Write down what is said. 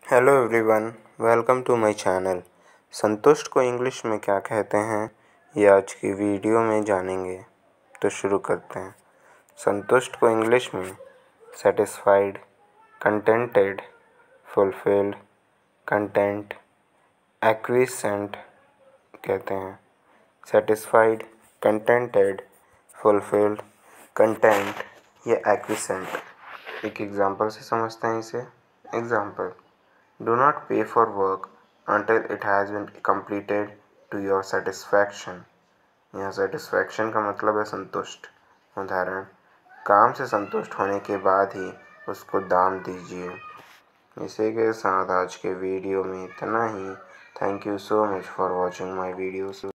Hello everyone, welcome to my channel. संतुष्ट को English में क्या कहते हैं ये आज की वीडियो में जानेंगे। तो शुरू करते हैं। संतुष्ट को इंग्लिश में satisfied, contented, fulfilled, content, acquiescent कहते हैं। सेटिस्फाइड, कंटेंटेड, फुलफिल्ड, कंटेंट या एक्विसेंट। एक एग्जांपल से समझते हैं इसे। Example: Do not pay for work until it has been completed to your satisfaction। यहाँ satisfaction का मतलब है संतुष्ट। उदाहरण: काम से संतुष्ट होने के बाद ही उसको दाम दीजिए। इसी के साथ आज के वीडियो में इतना ही। Thank you so much for watching my videos.